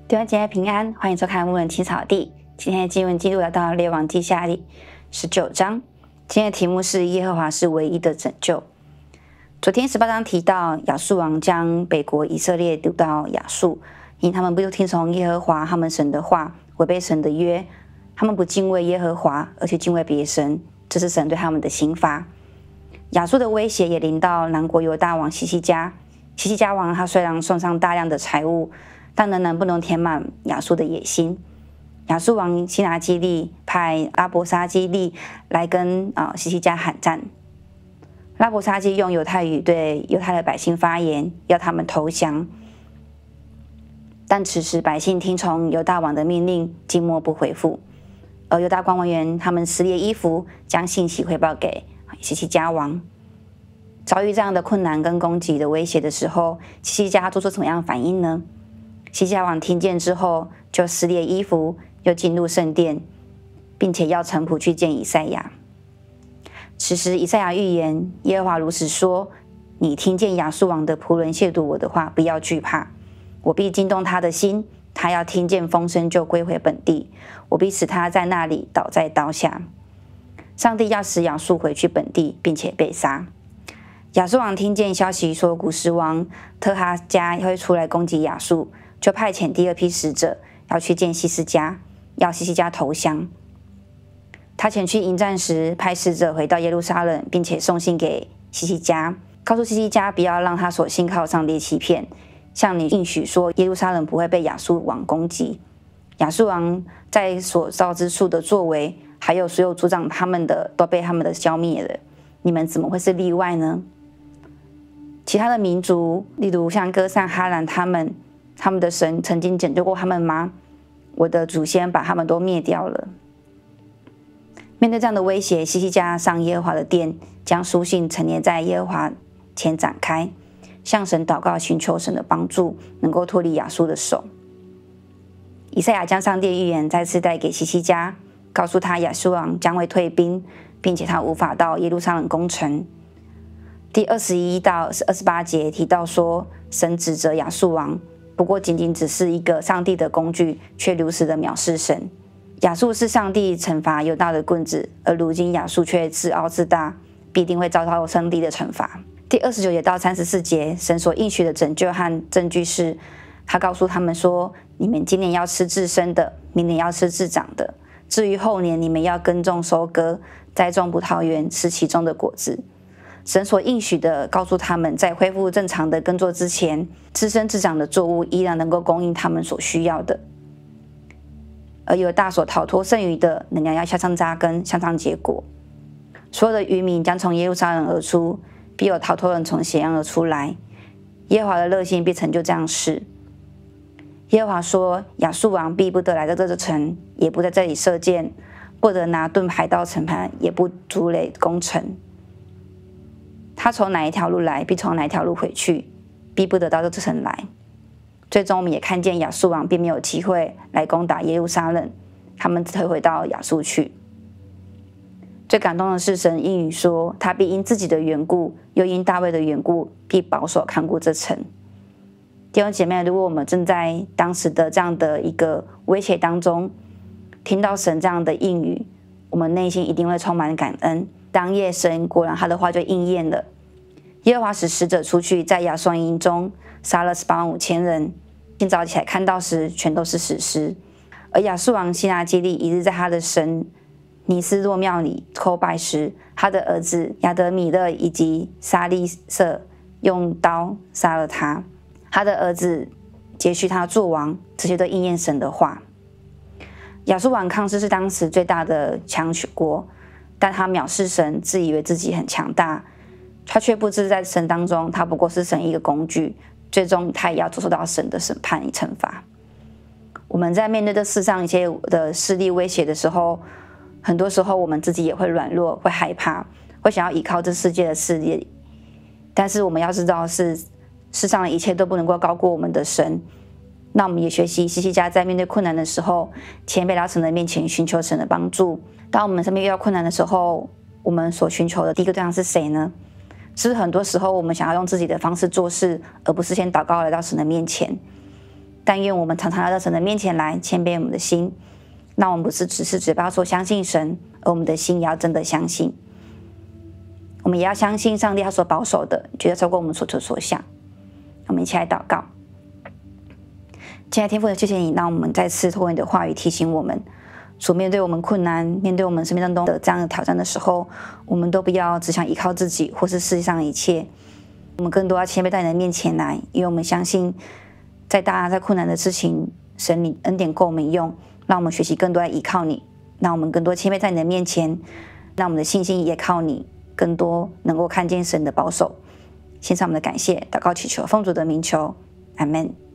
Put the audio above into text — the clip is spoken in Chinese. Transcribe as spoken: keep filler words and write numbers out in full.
弟兄姐妹平安，欢迎收看牧人青草地。今天的经文记录来到列王记下第十九章，今天的题目是耶和华是唯一的拯救。昨天十八章提到亚述王将北国以色列丢到亚述，因他们不听从耶和华他们神的话，违背神的约，他们不敬畏耶和华，而去敬畏别神，这是神对他们的刑罚。亚述的威胁也临到南国犹大王希西家。希西家王他虽然送上大量的财物，但仍然不能填满亚述的野心。亚述王西拿基利派拉伯沙基利来跟啊希西家喊战。拉伯沙基用犹太语对犹太的百姓发言，要他们投降。但此时百姓听从犹大王的命令，静默不回复。而犹大官文员他们撕裂衣服，将信息汇报给希西家王。遭遇这样的困难跟攻击的威胁的时候，希西家做出什么样的反应呢？希西家王听见之后，就撕裂衣服，又进入圣殿，并且要臣仆去见以赛亚。此时以赛亚预言，耶和华如此说：你听见亚述王的仆人亵渎我的话，不要惧怕，我必惊动他的心，他要听见风声就归回本地，我必使他在那里倒在刀下。上帝要使亚述回去本地，并且被杀。亚述王听见消息说古实王特哈加会出来攻击亚述，就派遣第二批使者要去见希西家，要希西家投降。他前去迎战时，派使者回到耶路撒冷，并且送信给希西家，告诉希西家不要让他所信靠上帝欺骗，向你应许说耶路撒冷不会被亚述王攻击。亚述王在所造之处的作为，还有所有阻挡他们的，都被他们的消灭了。你们怎么会是例外呢？其他的民族，例如像歌善、哈兰，他们他们的神曾经拯救过他们吗？我的祖先把他们都灭掉了。面对这样的威胁，希西家上耶和华的殿，将书信陈列在耶和华前展开，向神祷告，寻求神的帮助，能够脱离亚述的手。以赛亚将上帝的预言再次带给希西家，告诉他亚述王将会退兵，并且他无法到耶路撒冷攻城。第二十一到二十八节提到说，神指责亚述王，不过仅仅只是一个上帝的工具，却如此的藐视神。亚述是上帝惩罚犹大的棍子，而如今亚述却自傲自大，必定会遭到上帝的惩罚。第二十九节到三十四节，神所应许的拯救和证据是，他告诉他们说，你们今年要吃自生的，明年要吃自长的，至于后年，你们要耕种收割，栽种葡萄园，吃其中的果子。神所应许的告诉他们，在恢复正常的耕作之前，自生自长的作物依然能够供应他们所需要的。而犹大所逃脱剩余的，仍然要向上扎根，向上结果。所有的渔民将从耶路撒冷而出，必有逃脱人从血阳而出来。耶和华的热心必成就这样事。耶和华说，亚述王必不得来到这座城，也不在这里射箭，不得拿盾牌到城盘，也不筑垒攻城。他从哪一条路来，必从哪一条路回去，必不得到这城来。最终我们也看见亚述王并没有机会来攻打耶路撒冷，他们退回到亚述去。最感动的是，神应允说，他必因自己的缘故，又因大卫的缘故，必保守看顾这城。弟兄姐妹，如果我们正在当时的这样的一个威胁当中，听到神这样的应允，我们内心一定会充满感恩。当夜神果然他的话就应验了，耶和华使使者出去，在亚述营中杀了十八万五千人。今早起来看到时，全都是死尸。而亚述王西拿基利一日在他的神尼斯洛庙里叩拜时，他的儿子亚德米勒以及沙利色用刀杀了他，他的儿子接续他做王，这些都应验神的话。亚述王抗世是当时最大的强国，但他藐视神，自以为自己很强大，他却不知在神当中，他不过是神一个工具，最终他也要受到神的审判与惩罚。我们在面对这世上一些的势力威胁的时候，很多时候我们自己也会软弱，会害怕，会想要依靠这世界的势力。但是我们要知道是世上的一切都不能够高过我们的神。那我们也学习希西家在面对困难的时候，谦卑到神的面前寻求神的帮助。当我们身边遇到困难的时候，我们所寻求的第一个对象是谁呢？是不是很多时候我们想要用自己的方式做事，而不是先祷告来到神的面前？ 但愿我们常常来到神的面前来，谦卑我们的心。那我们不是只是嘴巴说相信神，而我们的心也要真的相信。我们也要相信上帝他所保守的，绝对超过我们所求所想。我们一起来祷告。亲爱的天父，谢谢你，让我们再次透过你的话语提醒我们，所面对我们困难，面对我们生命当中的这样的挑战的时候，我们都不要只想依靠自己或是世界上的一切，我们更多要谦卑在你的面前来，因为我们相信再大再困难的事情，神你恩典够我们用，让我们学习更多来依靠你，让我们更多谦卑在你的面前，让我们的信心也靠你，更多能够看见神的保守。献上我们的感谢，祷告祈求，奉主的名求，阿们。